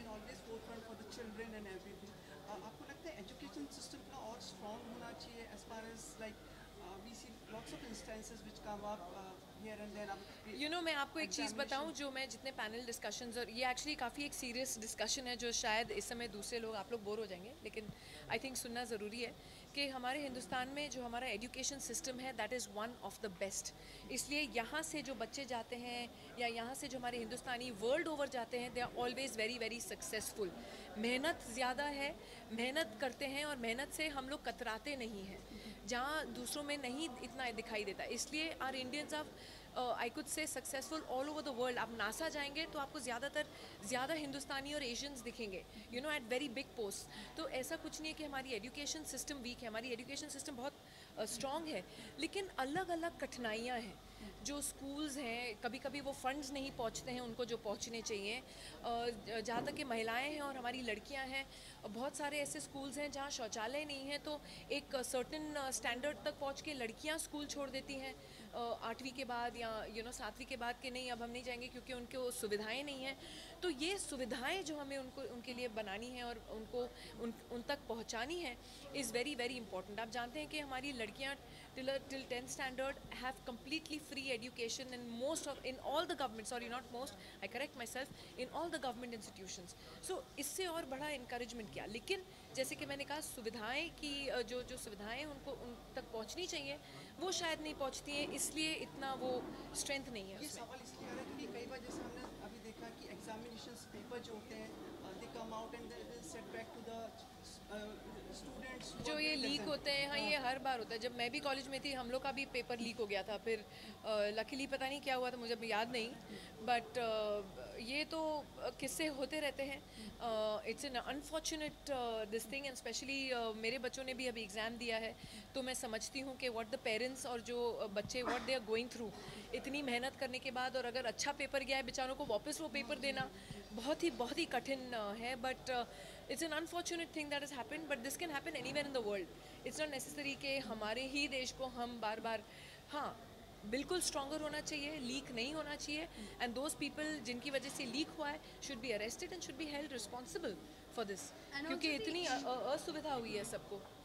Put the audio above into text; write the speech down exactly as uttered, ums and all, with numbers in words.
been always forefront for the children and everything. Uh, आपको लगता है education system का और strong होना चाहिए as far as like uh, we see lots of instances which come up uh, here and there. You know मैं आपको एक चीज़ बताऊं, जो मैं जितने पैनल डिस्कशंस, और ये एक्चुअली काफ़ी एक सीरियस डिस्कशन है जो शायद इस समय दूसरे लोग, आप लोग बोर हो जाएंगे, लेकिन आई थिंक सुनना ज़रूरी है कि हमारे हिंदुस्तान में जो हमारा एजुकेशन सिस्टम है that is one of the best. इसलिए यहाँ से जो बच्चे जाते हैं या यहाँ से जो हमारे हिंदुस्तानी वर्ल्ड ओवर जाते हैं, they are always very very successful. मेहनत ज़्यादा है, मेहनत करते हैं और मेहनत से हम लोग कतराते नहीं हैं, जहाँ दूसरों में नहीं इतना दिखाई देता. इसलिए are Indians of I could say successful all over the world. आप नासा जाएंगे तो आपको ज़्यादातर ज़्यादा हिंदुस्तानी और एशियंस दिखेंगे, you know, at very big post. तो ऐसा कुछ नहीं है कि हमारी एजुकेशन सिस्टम वीक है, हमारी एजुकेशन सिस्टम बहुत स्ट्रॉन्ग uh, है, लेकिन अलग अलग कठिनाइयाँ हैं. जो स्कूल्स हैं, कभी कभी वो फंड्स नहीं पहुंचते हैं उनको जो पहुंचने चाहिए. uh, जहाँ तक कि महिलाएं हैं और हमारी लड़कियां हैं, बहुत सारे ऐसे स्कूल्स हैं जहाँ शौचालय नहीं है, तो एक सर्टेन स्टैंडर्ड तक पहुंच के लड़कियां स्कूल छोड़ देती हैं आठवीं के बाद या यू नो सातवीं के बाद कि नहीं अब हम नहीं जाएंगे क्योंकि उनको सुविधाएं नहीं हैं. तो ये सुविधाएं जो हमें उनको उनके लिए बनानी है और उनको उन उन तक पहुंचानी है इज़ वेरी वेरी इंपॉर्टेंट. आप जानते हैं कि हमारी लड़कियां till till tenth standard have completely free education in most of in all the government, sorry not most, I correct myself, in all the government institutions. So इससे और बड़ा encouragement किया. लेकिन जैसे कि मैंने कहा, सुविधाएं की जो जो सुविधाएं उनको उन तक पहुंचनी चाहिए वो शायद नहीं पहुंचती हैं, इसलिए इतना वो स्ट्रेंथ नहीं है. ये सवाल इसलिए आ रहा है क्योंकि कई बार जैसे हमने अभी देखा कि एग्जामिनेशंस पेपर जो होते हैं they come out and they set back to the students जो ये लीक होते हैं. हाँ, ये हर बार होता है. जब मैं भी कॉलेज में थी हम लोग का भी पेपर लीक हो गया था, फिर लकीली पता नहीं क्या हुआ था, मुझे अब याद नहीं, बट uh, ये तो किस्से होते रहते हैं. It's an unfortunate this thing, and specially मेरे बच्चों ने भी अभी एग्ज़ाम दिया है, तो मैं समझती हूँ कि व्हाट द पेरेंट्स और जो बच्चे what they are going through इतनी मेहनत करने के बाद, और अगर अच्छा पेपर गया है बेचारों को वापस वो पेपर देना बहुत ही बहुत ही कठिन है. But it's an unfortunate thing that is happen, but this can happen anywhere in the world. It's not necessary कि हमारे ही देश को हम बार बार, हाँ बिल्कुल स्ट्रॉन्गर होना चाहिए, लीक नहीं होना चाहिए, एंड दोज पीपल जिनकी वजह से लीक हुआ है should be arrested and should be held responsible for this, क्योंकि इतनी असुविधा हुई है सबको.